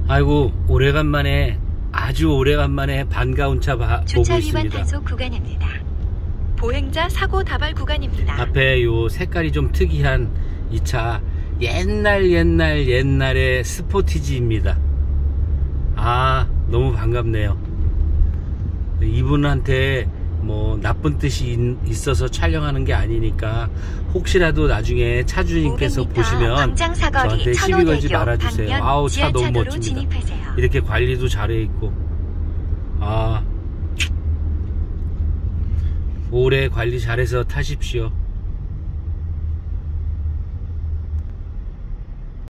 아이고, 오래간만에, 아주 오래간만에 반가운 차 보고 주차 위반 있습니다. 단속 구간입니다. 보행자 사고 다발 구간입니다. 앞에 요 색깔이 좀 특이한 이 차, 옛날의 스포티지입니다. 아, 너무 반갑네요. 이분한테 뭐 나쁜 뜻이 있어서 촬영하는 게 아니니까 혹시라도 나중에 차주님께서 보시면 저한테 시비 걸지 말아주세요. 아우, 차 너무 멋집니다. 진입하세요. 이렇게 관리도 잘해 있고, 아, 오래 관리 잘해서 타십시오.